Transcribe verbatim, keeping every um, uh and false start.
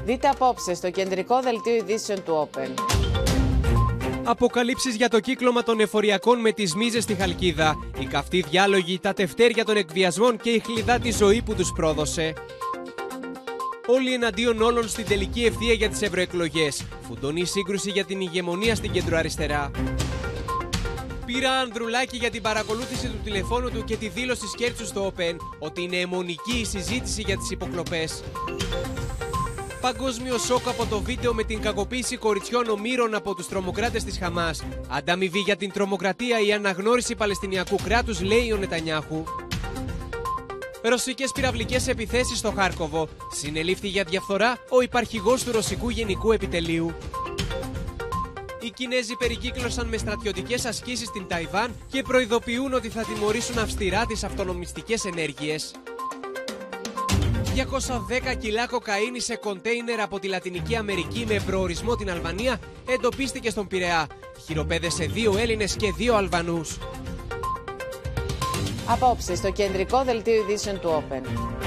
Δείτε απόψε στο κεντρικό δελτίο ειδήσεων του Open. Αποκαλύψεις για το κύκλωμα των εφοριακών με τις μίζες στη Χαλκίδα. Οι καυτοί διάλογοι, τα τευτέρια των εκβιασμών και η χλιδάτη ζωή που τους πρόδωσε. Όλοι εναντίον όλων στην τελική ευθεία για τις ευρωεκλογές. Φουντώνει η σύγκρουση για την ηγεμονία στην κεντροαριστερά. Πήρα Ανδρουλάκη για την παρακολούθηση του τηλεφώνου του και τη δήλωση σκέρτσου στο Open ότι είναι αιμονική η συζήτηση για τις υποκλοπές. Παγκόσμιο σοκ από το βίντεο με την κακοποίηση κοριτσιών ομήρων από τους τρομοκράτες της Χαμάς. Ανταμοιβή για την τρομοκρατία η αναγνώριση Παλαιστινιακού κράτους, λέει ο Νετανιάχου. Ρωσικές πυραυλικές επιθέσεις στο Χάρκοβο. Συνελήφθη για διαφθορά ο υπαρχηγός του Ρωσικού Γενικού Επιτελείου. Οι Κινέζοι περικύκλωσαν με στρατιωτικές ασκήσεις στην Ταϊβάν και προειδοποιούν ότι θα τιμωρήσουν αυστηρά τις αυτονομιστικές ενέργειες. διακόσια δέκα κιλά κοκαίνη σε κοντέινερ από τη Λατινική Αμερική με προορισμό την Αλβανία εντοπίστηκε στον Πειραιά. Χειροπέδεσε δύο Έλληνες και δύο Αλβανούς. Απόψε στο κεντρικό δελτίο ειδήσεων του Open.